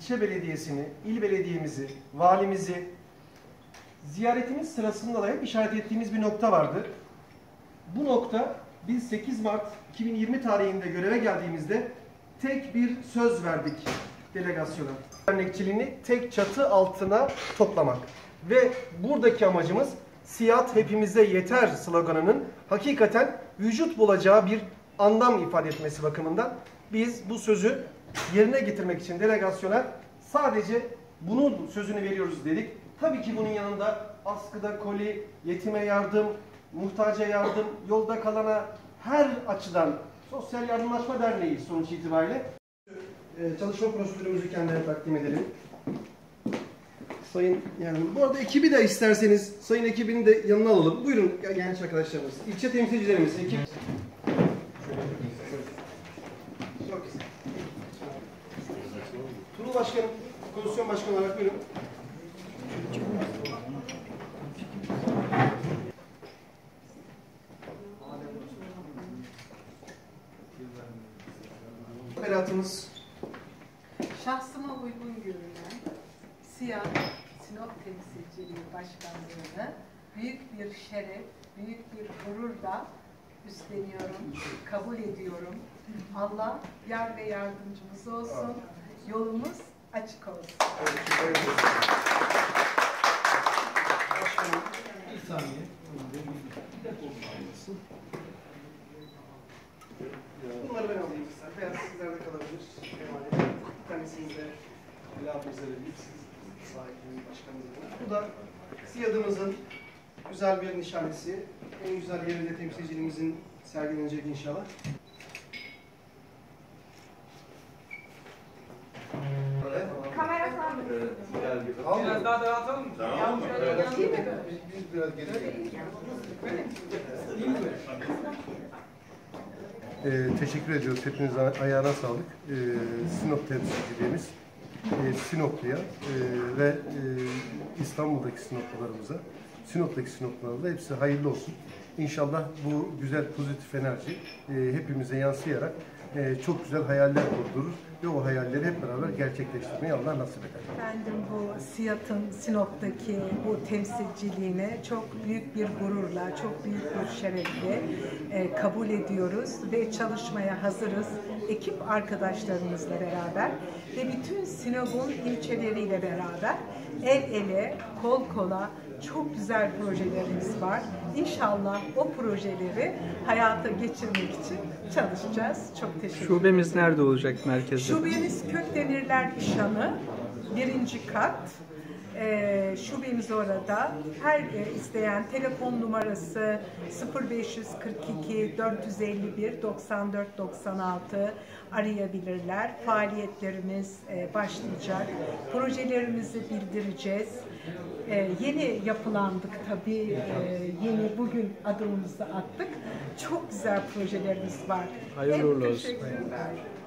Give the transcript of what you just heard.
ilçe belediyesini, il belediyemizi, valimizi ziyaretimiz sırasında da hep işaret ettiğimiz bir nokta vardı. Bu nokta biz 8 Mart 2020 tarihinde göreve geldiğimizde tek bir söz verdik delegasyona. Dernekçiliğini tek çatı altına toplamak. Ve buradaki amacımız Siat hepimize yeter sloganının hakikaten vücut bulacağı bir anlam ifade etmesi bakımından biz bu sözü yerine getirmek için delegasyona sadece bunun sözünü veriyoruz dedik. Tabii ki bunun yanında askıda koli, yetime yardım, muhtaca yardım, yolda kalana her açıdan Sosyal Yardımlaşma Derneği sonuç itibariyle çalışma prosedürümüzü kendilerine takdim edelim. Sayın yani bu arada ekibi de isterseniz sayın ekibini de yanına alalım. Buyurun genç arkadaşlarımız. İlçe temsilcilerimiz, ekip. Çok güzel. Turul Başkanım, komisyon başkanı olarak buyurun. Beratımız. Şahsıma uygun görünen Siat Sinop Temsilciliği Başkanlığı'nı büyük bir şeref, büyük bir gururla üstleniyorum, kabul ediyorum. Allah yar ve yardımcımız olsun, yolumuz açık olsun. Başkanım, bir saniye. Bunları ben alayım ister. Veya sizler de kalabilir. Bir tanesini de Ela abimize vereyim. Siz sahibiniz başkanımıza. Bu da Siyadımızın güzel bir nişanesi. En güzel yerinde temsilciliğimizin sergilenecek inşallah. Kamera sabit. Biraz daha dağıtalım mı? Tamam mı? Biz biraz geri gelelim. Teşekkür ediyoruz. Hepinizin ayağına sağlık. Sinop temsilciliğimiz Sinoplu'ya ve İstanbul'daki Sinoplularımıza, Sinop'taki Sinoplulara da hepsi hayırlı olsun. İnşallah bu güzel pozitif enerji hepimize yansıyarak çok güzel hayaller kurdurur ve o hayalleri hep beraber gerçekleştirmeyi Allah nasip eder. Efendim bu Siat'ın Sinop'taki bu temsilciliğine çok büyük bir gururla, çok büyük bir şerefle kabul ediyoruz ve çalışmaya hazırız. Ekip arkadaşlarımızla beraber ve bütün Sinop'un ilçeleriyle beraber el ele, kol kola çok güzel projelerimiz var. İnşallah o projeleri hayata geçirmek için çalışacağız. Çok teşekkür ederim. Şubemiz nerede olacak merkezde? Şubemiz Kökdemirler İşhanı, 1. kat. Şubemiz orada. Her isteyen telefon numarası 0542 451 94 96 arayabilirler. Faaliyetlerimiz başlayacak. Projelerimizi bildireceğiz. Yeni yapılandık tabii. Yeni bugün adımımızı attık. Çok güzel projelerimiz var. Hayırlı uğurlu olsun. Teşekkürler.